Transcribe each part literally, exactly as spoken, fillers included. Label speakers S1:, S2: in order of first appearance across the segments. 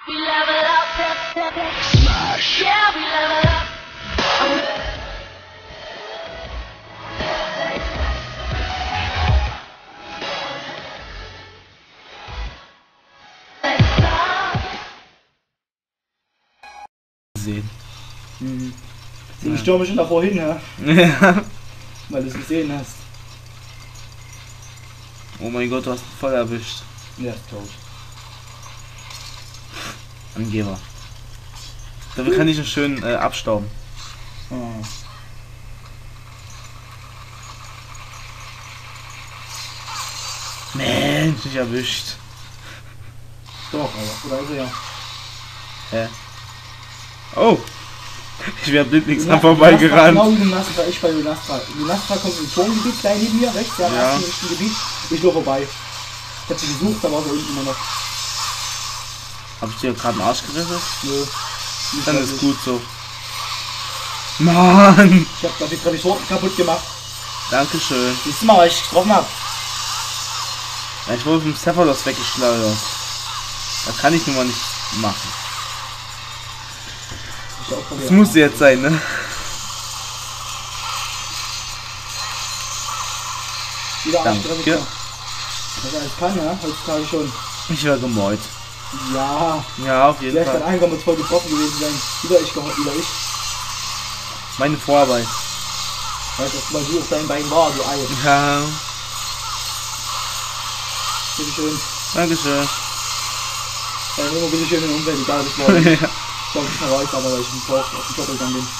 S1: We level up, smash. Yeah, we level up.
S2: Sehen.
S3: Hm. Ja. Ich stürme schon davor hin, ja?
S2: Ja.
S3: Weil du es gesehen hast.
S2: Oh mein Gott, du hast ihn voll erwischt.
S3: Ja, ist tot.
S2: Angeber. Dafür kann ich ihn schön äh, abstauben.
S3: Oh.
S2: Mensch, nicht erwischt.
S3: Doch, aber. Oder ist er ja?
S2: Hä? Oh! Ich wäre blindlings
S3: Ja,
S2: dran vorbeigerannt.
S3: Genau wie du Nastra, ich bei Lunastra. Lunastra kommt im Turmgebiet, klein neben mir, rechts, ja, im
S2: Ja.
S3: ersten Gebiet. Ich laufe vorbei. Ich hab sie gesucht, da war sie unten immer noch.
S2: Hab ich dir gerade den Arsch gerissen?
S3: Nö.
S2: Dann ist gut so. Mann!
S3: Ich hab da die Tradition kaputt gemacht.
S2: Dankeschön.
S3: Siehst du mal, was ich getroffen hab?
S2: Ja, ich wurde vom Cephalos weggeschleudert. Da kann ich nun mal nichts machen.
S3: Ich auch
S2: Das muss jetzt sein, ne?
S3: Wieder
S2: Danke.
S3: Arschgrenze. Was er alles kann, ja, heutzutage schon.
S2: Ich war gemeut.
S3: Ja,
S2: Ja, auf jeden
S3: vielleicht
S2: Fall.
S3: kann Einkommen voll getroffen gewesen sein. Wieder ich, geho- wieder ich.
S2: Meine Vorarbeit.
S3: Weißt du, weil du auf deinem Bein war, du Ei.
S2: Ja,
S3: Bitte schön.
S2: Dankeschön.
S3: Ja, immer bitte schön in der Umwelt, egal was morgen.
S2: Ja.
S3: Ich glaube, ich erreicht, aber weil ich im Dorf auf den Job gegangen bin.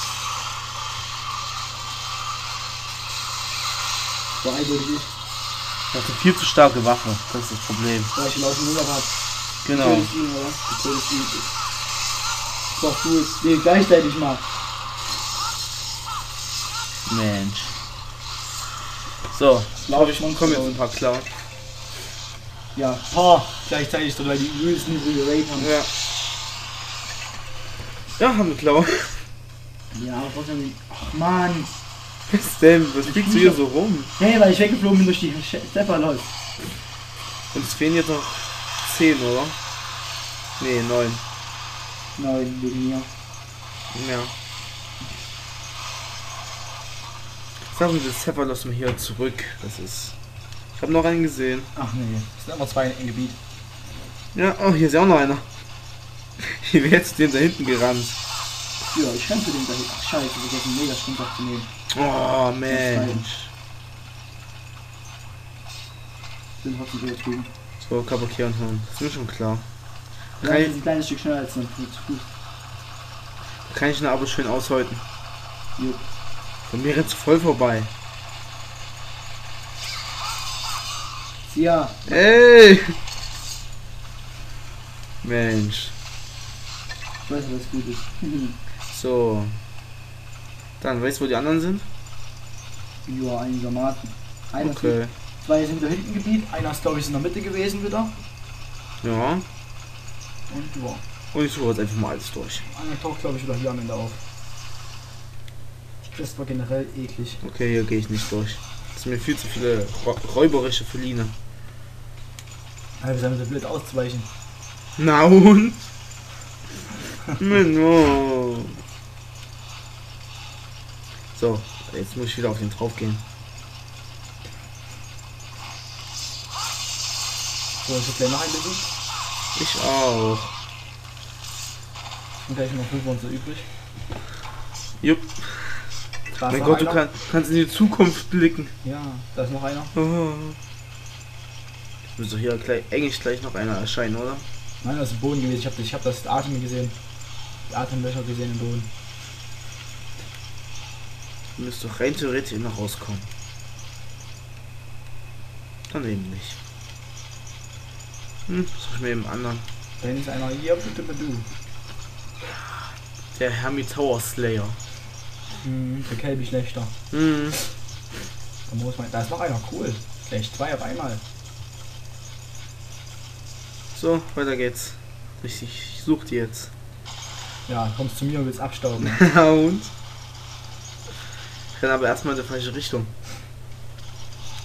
S3: So eindeutig ich.
S2: Ich hatte viel zu starke Waffe. Das ist das Problem.
S3: Weil ich laufen nur gehabt.
S2: Genau.
S3: Du tötest ihn, oder? Du tötest ihn. Doch, du es. Nee, gleichzeitig mal.
S2: Mensch. So,
S3: Glaube ich, man
S2: kommen jetzt ein paar klar.
S3: Ja, ha, gleichzeitig, so, weil die übelsten niedrige Rate haben.
S2: Ja. Ja, haben wir klar.
S3: Ja, aber trotzdem. Ach man.
S2: Was denn? Was fliegst du hier so rum?
S3: Hey, weil ich weggeflogen bin durch die Cephalos.
S2: Und es fehlen jetzt noch zehn, oder? Nee, neun.
S3: Nein, wegen mir.
S2: Ja. Sagen wir das Cephalos mal hier zurück. Das ist. Ich habe noch einen gesehen.
S3: Ach nee, es sind immer zwei im Gebiet.
S2: Ja, oh, hier ist ja auch noch einer. Hier wäre jetzt den da hinten gerannt.
S3: Ja, ich renn für den da hinten. Ach scheiße, ich vergessen den Megasprint aufzunehmen.
S2: Oh, Mensch.
S3: Sind trotzdem wieder drüben.
S2: So, Kabuki und Horn. Das ist mir schon klar.
S3: Ja,
S2: Kann
S3: das
S2: ich,
S3: ist ein kleines Stück schneller als ein Fuß.
S2: kann ich ihn aber schön aushäuten.
S3: Jupp.
S2: Von mir jetzt voll vorbei.
S3: Ja,
S2: Ey! Mensch.
S3: ich weiß, was gut ist.
S2: So. Dann, weißt du, wo die anderen sind?
S3: Ja, einigermaßen. Einer
S2: Okay.
S3: ist, zwei sind wieder hinten Gebiet, einer ist glaube ich in der Mitte gewesen wieder.
S2: Ja.
S3: Und ja,
S2: Und ich suche jetzt einfach mal alles durch.
S3: einer taucht glaube ich wieder hier am Ende auf. Die Quest war generell eklig.
S2: Okay, hier gehe ich nicht durch. Das sind mir viel zu viele räuberische Feline.
S3: Aber wir sind so blöd auszuweichen.
S2: Na und? Menno. So, jetzt muss ich wieder auf den drauf gehen.
S3: So, ich hab gleich noch ein bisschen.
S2: Ich auch.
S3: Und gleich noch fünf und so übrig.
S2: Jupp.
S3: Da ist
S2: Mein
S3: noch
S2: Gott, du
S3: einer.
S2: kann, kannst in die Zukunft blicken.
S3: Ja, da ist noch einer.
S2: Oh. Müsste hier gleich, eigentlich gleich noch einer erscheinen, oder?
S3: Nein, das ist im Boden gewesen. Ich habe ich hab das Atem gesehen. Die Atemlöcher gesehen im Boden.
S2: Müsste doch rein theoretisch immer rauskommen. Dann eben nicht. Hm, such ich mir eben anderen.
S3: Da hinten ist einer. Hier, bitte, bitte, du.
S2: Der Hermi Tower Slayer.
S3: Hm, der Kelby schlechter.
S2: Hm.
S3: Da muss man. Da ist noch einer. Cool. Gleich zwei auf einmal.
S2: So, weiter geht's. Richtig, ich such die jetzt.
S3: Ja, kommst zu mir und willst abstauben. Ne?
S2: Und? Ich renn aber erstmal in die falsche Richtung.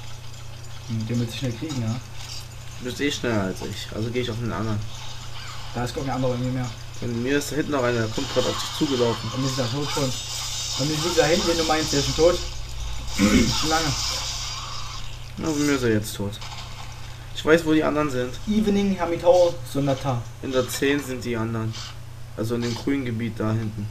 S3: Hm, den willst du schnell kriegen, ja?
S2: Du bist eh schneller als ich, also gehe ich auf den anderen.
S3: Da ist gar kein anderer bei mir mehr.
S2: Von mir ist da hinten noch einer, der kommt gerade auf dich zugelaufen.
S3: Bei mir ist er tot schon. Bei mir liegt da hinten, den du meinst, der ist schon tot. Schon lange.
S2: Na, bei mir ist er jetzt tot. Ich weiß, wo die anderen sind.
S3: Evening Hamitao Sonata.
S2: In der zehn sind die anderen. Also in dem grünen Gebiet da hinten.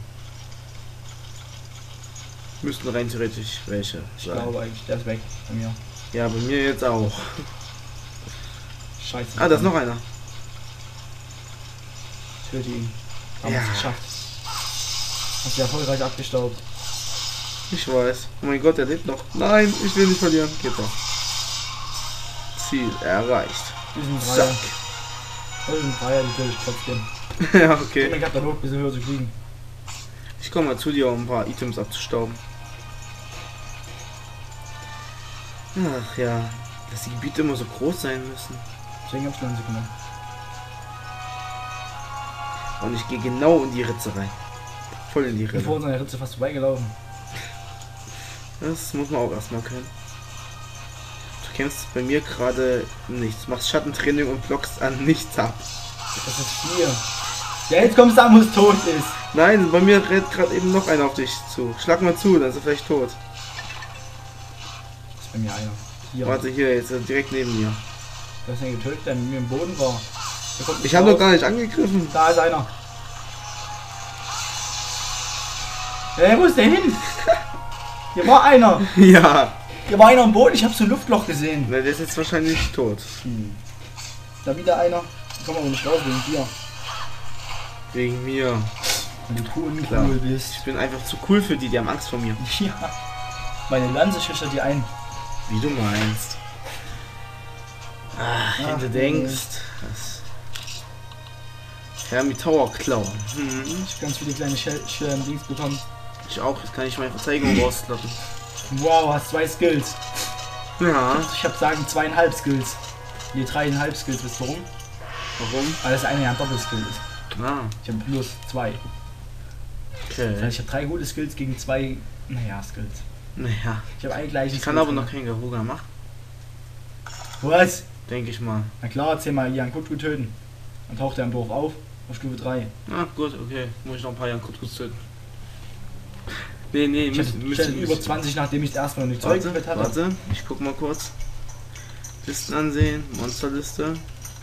S2: Müssten rein theoretisch welche
S3: Ich
S2: sein.
S3: glaube eigentlich, der ist weg bei mir.
S2: Ja, bei mir jetzt auch.
S3: Scheiße.
S2: Ah, da ist noch einer.
S3: Töte ihn. Haben
S2: Ja.
S3: wir es geschafft. Hast du erfolgreich abgestaubt.
S2: Ich weiß. Oh mein Gott, der lebt noch. Nein, ich will nicht verlieren. Geht doch. Ziel erreicht.
S3: Wir sind Dreier.
S2: Zack.
S3: Wir sind Dreier, die töte ich trotzdem.
S2: Ja,
S3: Ich
S2: okay.
S3: hab da hoch, bis höher zu fliegen.
S2: Ich komme mal zu dir, um ein paar Items abzustauben. Ach ja, dass die Gebiete immer so groß sein müssen.
S3: Deswegen hab's Lanze genommen.
S2: Und ich gehe genau in die Ritze rein. Voll in die
S3: Ich bin
S2: Ritze.
S3: vor unserer Ritze fast vorbeigelaufen.
S2: Das muss man auch erstmal können. Du kämpfst bei mir gerade nichts. Machst Schattentraining und blockst an nichts ab.
S3: Das ist vier. Ja, jetzt kommst du an, wo es tot ist.
S2: Nein, bei mir rennt gerade eben noch einer auf dich zu. Schlag mal zu, dann ist er vielleicht tot.
S3: Das ist bei mir einer. Hier.
S2: Warte, hier, jetzt ist er direkt neben mir.
S3: Du hast ihn getötet, der mit mir im Boden war. Der kommt nicht
S2: Ich habe noch
S3: raus.
S2: gar nicht angegriffen.
S3: Da ist einer. Hey, wo ist der hin? Hier war einer.
S2: Ja.
S3: Hier war einer im Boden, ich habe so ein Luftloch gesehen.
S2: Na, der ist jetzt wahrscheinlich tot.
S3: Hm. Da wieder einer. Ich komm aber nicht raus wegen dir.
S2: Wegen mir.
S3: Weil du cool
S2: Klar.
S3: cool bist.
S2: Ich bin einfach zu cool für die, die haben Angst vor mir.
S3: Ja. Meine Lanze schüchtert die ein.
S2: Wie du meinst. Ach, wenn
S3: Ach,
S2: du
S3: nee.
S2: denkst. Das Hermi Tower klauen. Hm.
S3: Ich hab ganz viele kleine Dings bekommen.
S2: Ich auch, jetzt kann ich meine Verteidigung rauslassen.
S3: Wow, hast zwei Skills.
S2: Ja.
S3: Ich hab sagen zweieinhalb Skills. Nee, dreieinhalb Skills. Wisst ihr warum?
S2: Warum?
S3: Weil das eine ja ein Doppelskill ist.
S2: Ah,
S3: Ich habe plus zwei. Das
S2: okay.
S3: heißt, ich habe drei gute Skills gegen zwei, naja, Skills.
S2: Naja.
S3: Ich habe einen gleichen
S2: Ich kann aber noch keinen Garuga machen.
S3: Was?
S2: Denke ich mal.
S3: Na klar, zehnmal Jan Kutku töten. Dann taucht er im Dorf auf, auf Stufe drei.
S2: Ah, gut, okay. Muss ich noch ein paar Jahre kurz töten. Nee, nee,
S3: Ich hatte
S2: müssen,
S3: ich hatte
S2: müssen,
S3: über zwanzig, nachdem ich das erste Mal nicht Zeug
S2: Warte,
S3: mit hatte.
S2: warte, ich guck mal kurz. Listen ansehen, Monsterliste.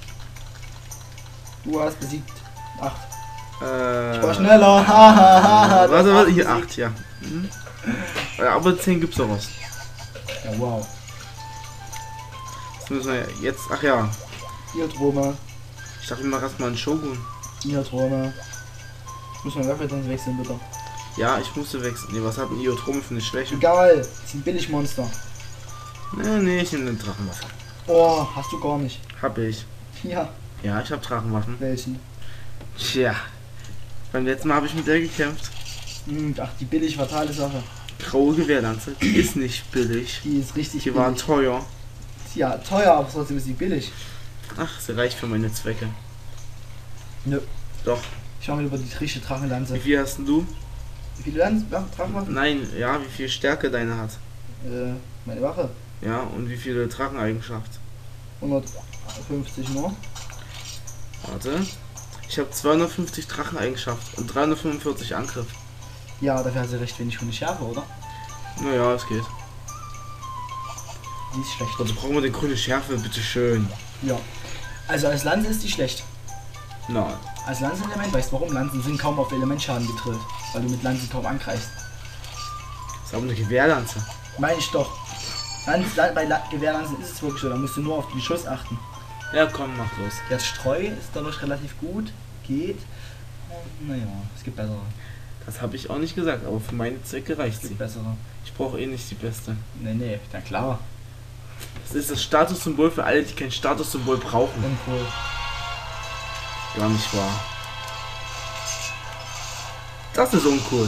S3: Du hast besiegt acht.
S2: Äh,
S3: Ich war schneller. Hahaha.
S2: warte, warte, hier acht, ja. Hm? Ja, aber zehn gibt's doch was.
S3: Ja, wow.
S2: Das müssen wir jetzt, ach ja.
S3: Iotrome.
S2: Ich dachte immer erstmal einen Shogun.
S3: Iotrome. Muss man Waffe dann wechseln, bitte.
S2: Ja, ich musste wechseln. Nee, was hat ein Iotrome für eine Schwäche?
S3: Egal, das sind Billigmonster.
S2: Nee, nee, ich nehme den Drachenwaffen.
S3: Oh, hast du gar nicht.
S2: Hab ich.
S3: Ja,
S2: Ja, ich hab Drachenwaffen.
S3: welchen?
S2: Tja. Beim letzten Mal habe ich mit der gekämpft.
S3: Hm, ach, die billig fatale Sache.
S2: Graue Gewehrlanze. Die ist nicht billig.
S3: Die ist richtig
S2: Die waren
S3: billig.
S2: teuer.
S3: Ja, teuer, aber trotzdem ist die billig.
S2: Ach, sie reicht für meine Zwecke.
S3: Nö.
S2: Doch.
S3: Ich schau mal über die richtige Drachenlanze.
S2: Wie viel hast denn du?
S3: Wie viele Lanzen? Ja, Drachenwaffen?
S2: Nein, ja, wie viel Stärke deine hat.
S3: Äh, meine Wache.
S2: Ja, und wie viele Dracheneigenschaft.
S3: hundertfünfzig nur.
S2: Warte. Ich habe zweihundertfünfzig Dracheneigenschaft und dreihundertfünfundvierzig Angriff.
S3: Ja, dafür hat sie recht wenig von der Schärfe, oder?
S2: Naja, es geht.
S3: Die ist schlecht.
S2: Also brauchen wir die grüne Schärfe, bitteschön.
S3: Ja. Also als Lanze ist die schlecht.
S2: Nein.
S3: Als Lanzenelement, weißt du warum? Lanzen sind kaum auf Elementschaden getrillt. Weil du mit Lanzen kaum angreifst.
S2: Das ist aber eine Gewehrlanze.
S3: Meine ich doch. Lanz, Lan- bei La Gewehrlanzen ist es wirklich so, da musst du nur auf den Schuss achten.
S2: Ja, komm, mach los.
S3: Das Streu ist dadurch relativ gut. Geht. Naja, es gibt bessere.
S2: Das habe ich auch nicht gesagt, aber für meine Zwecke reicht
S3: Es
S2: sie.
S3: gibt bessere.
S2: Ich brauche eh nicht die beste.
S3: Nee, nee, na klar.
S2: Das ist das Statussymbol für alle, die kein Statussymbol brauchen.
S3: Uncool.
S2: Gar nicht wahr. Das ist uncool.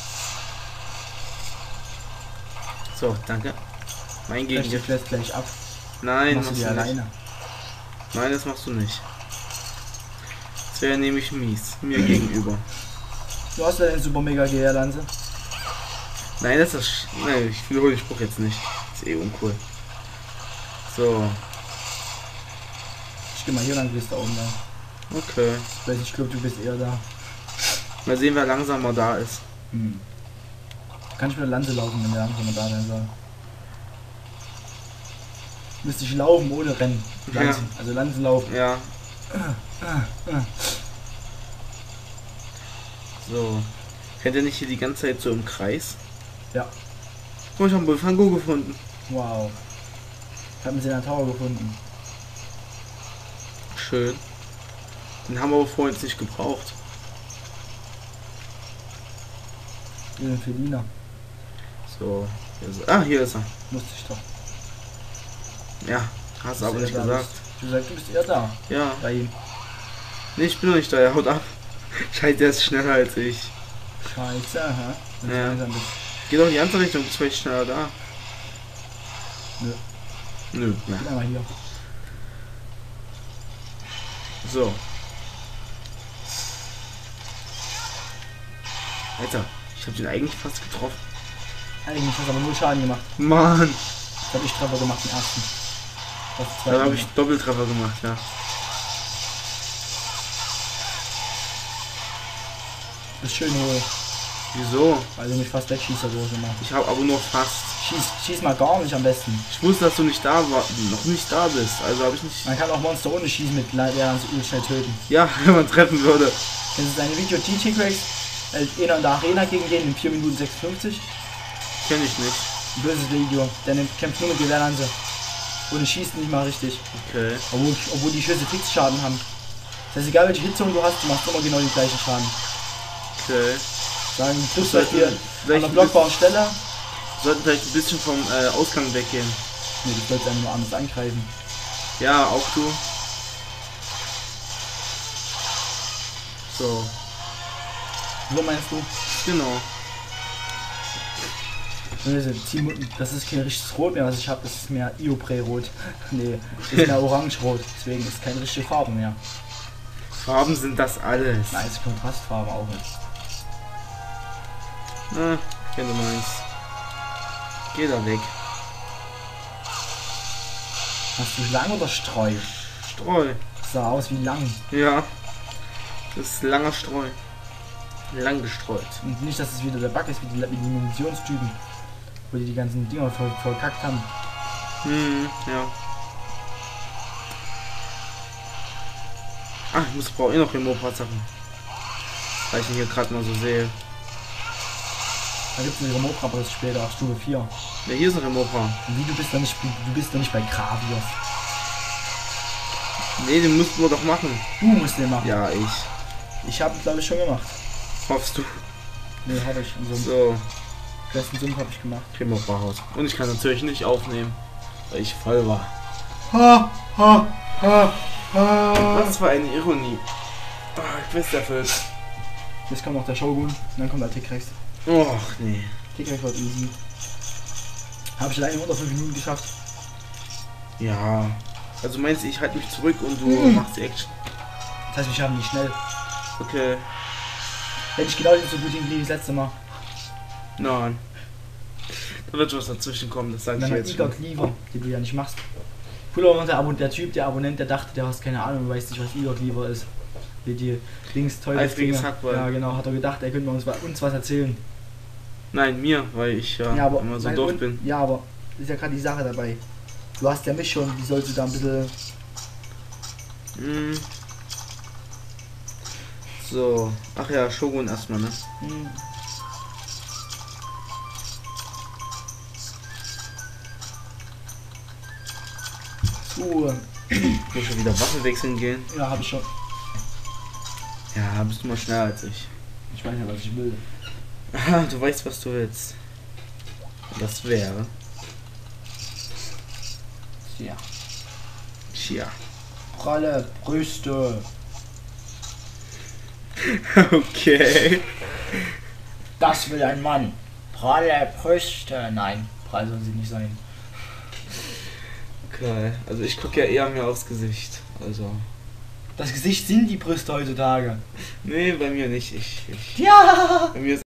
S2: So, danke. Mein
S3: Ich
S2: Gegner.
S3: vielleicht gleich ab.
S2: Nein,
S3: Machst du
S2: machst
S3: die
S2: du nicht.
S3: alleine.
S2: Nein, das machst du nicht. Das wäre nämlich mies. Mir gegenüber.
S3: Du hast ja den Super Mega Gewehrlanze.
S2: Nein, das ist. Sch- Nein, ich wiederhole den Spruch jetzt nicht. Das ist eh uncool. So.
S3: Ich geh mal hier lang, bis da oben lang.
S2: Okay.
S3: Ich weiß nicht, ich glaube, du bist eher da.
S2: Mal sehen, wer langsamer da ist.
S3: Hm. Kann ich mit der Lanze laufen, wenn der langsamer da sein soll? Müsste ich laufen ohne Rennen. Lanzen.
S2: Ja.
S3: Also Lanzen laufen.
S2: Ja. So. Rennt ihr nicht hier die ganze Zeit so im Kreis?
S3: Ja.
S2: Oh, ich habe einen Wolf van Gogh gefunden.
S3: Wow. Ich habe ihn in der Tower gefunden.
S2: Schön. Den haben wir aber vorhin nicht gebraucht.
S3: Den Felina.
S2: So. Hier ist er. Ah, hier ist er.
S3: Musste ich doch.
S2: Ja, hast du aber
S3: Bist
S2: nicht
S3: du eher da
S2: gesagt.
S3: bist. Du sagst, du bist eher da.
S2: Ja.
S3: Bei ihm.
S2: Nee, ich bin noch nicht da. Er haut ab. Scheiße, der ist schneller als ich.
S3: Scheiße, hä? Wenn du
S2: Ja.
S3: langsam bist.
S2: Geh doch in die andere Richtung, du bist vielleicht schneller da.
S3: Nö.
S2: Nö,
S3: Ich
S2: na.
S3: bin einmal hier.
S2: So. Alter, ich hab den eigentlich fast getroffen.
S3: Eigentlich hast du aber nur Schaden gemacht.
S2: Mann!
S3: Jetzt habe ich Treffer gemacht, den ersten. Das
S2: Da
S3: zweite.
S2: habe ich Doppeltreffer gemacht, ja.
S3: Das ist schön hoch.
S2: Wieso?
S3: Weil du mich fast wegschießt, oder so immer.
S2: Ich habe aber nur fast.
S3: Schieß, schieß mal gar nicht am besten.
S2: Ich wusste, dass du nicht da war, noch nicht da bist. Also habe ich nicht.
S3: Man kann auch Monster ohne Schießen mit Leitern so schnell töten.
S2: Ja, wenn man treffen würde.
S3: Kennst du deine Video G T-Cracks? Einer in der Arena gegen den in vier Minuten sechsundfünfzig?
S2: Kenn ich nicht.
S3: Ein böses Video. Der nimmt, kämpft nur mit Gewehrlanze. Ohne Schießen nicht mal richtig.
S2: Okay.
S3: Obwohl, obwohl die Schüsse Fixschaden haben. Das heißt, egal welche Hitzung du hast, du machst immer genau den gleichen Schaden.
S2: Okay.
S3: Sagen, du triffst
S2: Sollten
S3: Beispiel an
S2: vielleicht
S3: einer
S2: ein
S3: blockbaren Stelle.
S2: Wir sollten vielleicht ein bisschen vom äh, Ausgang weggehen.
S3: Ne, du sollst einfach nur anders angreifen.
S2: Ja, auch du. So,
S3: So meinst du?
S2: genau.
S3: Das ist kein richtiges Rot mehr, was ich habe, das ist mehr Ioprä-Rot. Nee, das ist mehr Orange-Rot, deswegen ist keine richtige Farbe mehr.
S2: Farben sind das alles.
S3: Nein, ist Kontrastfarbe auch nicht.
S2: Na, wenn du meinst. Geh da weg.
S3: Hast du lang oder Streu?
S2: Streu.
S3: Das sah aus wie lang.
S2: Ja. Das ist langer Streu. Lang gestreut.
S3: Und nicht, dass es wieder der Bug ist, wie die, wie die Munitionstypen. Wo die die ganzen Dinger voll, verkackt haben.
S2: Hm, ja. Ah, ich muss brauche eh noch Remote-Sachen. Weil ich ihn hier gerade mal so sehe.
S3: Da gibt es eine Remote, aber das ist später auf Stufe vier.
S2: Ja, hier ist ein Remote.
S3: Und wie, du bist da nicht, du bist da nicht bei Gravios.
S2: Nee, den mussten wir doch machen.
S3: Du musst den machen.
S2: Ja, ich.
S3: Ich habe glaube ich schon gemacht.
S2: Hoffst du?
S3: Nee, habe ich. In so einem
S2: So,
S3: besten Sumpf habe ich gemacht.
S2: Remote raus. Und ich kann natürlich nicht aufnehmen, weil ich voll war.
S3: Ha, ha, ha, ha.
S2: Was für eine Ironie. Ah, Quest erfüllt.
S3: Jetzt kommt noch der Shogun und dann kommt der T-Rex.
S2: Och, nee.
S3: T-Rex wird easy. Habe ich alleine unter fünf Minuten geschafft.
S2: Ja. Also meinst du, ich halte mich zurück und du
S3: Mhm.
S2: machst die Action?
S3: Das heißt, wir schaffen nicht schnell.
S2: Okay.
S3: Hätte ich genau so gut hingekriegt wie das letzte Mal.
S2: Nein. Da wird was dazwischen kommen, das sage
S3: Und
S2: ich
S3: dann hat
S2: jetzt
S3: Igor
S2: schon.
S3: Cleaver, die du ja nicht machst. Cooler war der, Abo der Typ, der Abonnent, der dachte, der hast keine Ahnung, weiß nicht, was Igor Cleaver ist. Wie die Dings toll
S2: Eifriges Hackbeil.
S3: Ja, genau, hat er gedacht, er könnte uns, uns was erzählen.
S2: Nein, mir, weil ich ja,
S3: Ja, aber,
S2: immer so
S3: nein,
S2: doof
S3: und-
S2: bin.
S3: Ja, aber ist ja gerade die Sache dabei. Du hast ja mich schon, wie sollst du da ein bisschen.
S2: Hm. So. Ach ja, Shogun erstmal, ne?
S3: Hm, so,
S2: Muss schon wieder Waffe wechseln gehen.
S3: ja, habe ich schon.
S2: Ja, bist du mal schneller als ich.
S3: Ich weiß ja, was ich will.
S2: Aha, du weißt, was du willst. Das wäre.
S3: Ja.
S2: Tja.
S3: Pralle Brüste.
S2: Okay.
S3: Das will ein Mann. Pralle Brüste. Nein, prall soll sie nicht sein.
S2: Okay. Also ich gucke ja eher mehr aufs Gesicht. Also.
S3: Das Gesicht sind die Brüste heutzutage.
S2: Nee, bei mir nicht. Ich. ich
S3: Ja!
S2: bei mir ist